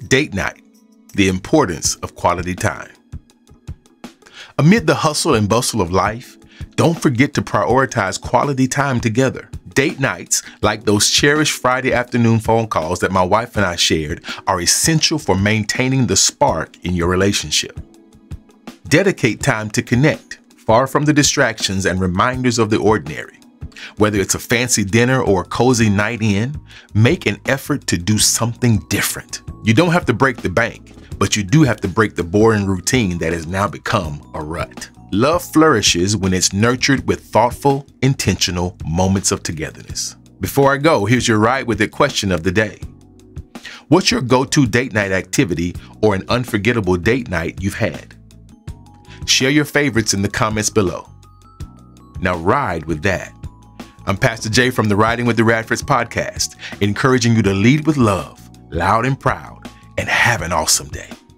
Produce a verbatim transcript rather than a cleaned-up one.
Date night, the importance of quality time. Amid the hustle and bustle of life, don't forget to prioritize quality time together. Date nights, like those cherished Friday afternoon phone calls that my wife and I shared, are essential for maintaining the spark in your relationship. Dedicate time to connect, far from the distractions and reminders of the ordinary. Whether it's a fancy dinner or a cozy night in, make an effort to do something different. You don't have to break the bank, but you do have to break the boring routine that has now become a rut. Love flourishes when it's nurtured with thoughtful, intentional moments of togetherness. Before I go, here's your Ride With It question of the day. What's your go-to date night activity or an unforgettable date night you've had? Share your favorites in the comments below. Now ride with that. I'm Pastor Jay from the Riding with the Radfords podcast, encouraging you to lead with love, loud and proud, and have an awesome day.